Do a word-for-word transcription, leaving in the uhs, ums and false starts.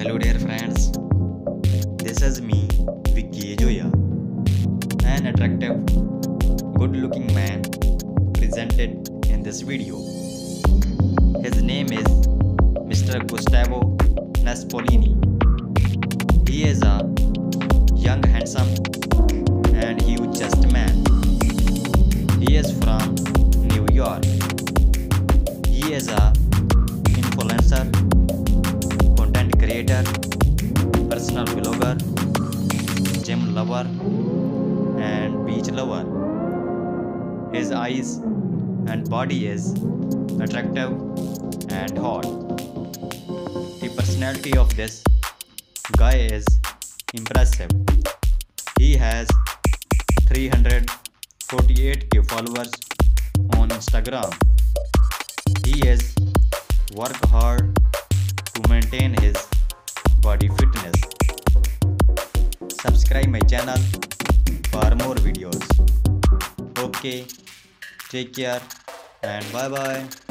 Hello dear friends, this is me, Vicky, an attractive, good-looking man presented in this video. His name is Mister Gustavo He is a young, handsome and huge-chested man. He is from New York. He is a influencer, content creator, personal blogger, gym lover and beach lover. His eyes and body is attractive and hot. The personality of this guy is impressive. He has three hundred forty-eight K followers on Instagram. He is work hard to maintain his body fitness. Subscribe my channel for more videos. Okay, take care and bye bye.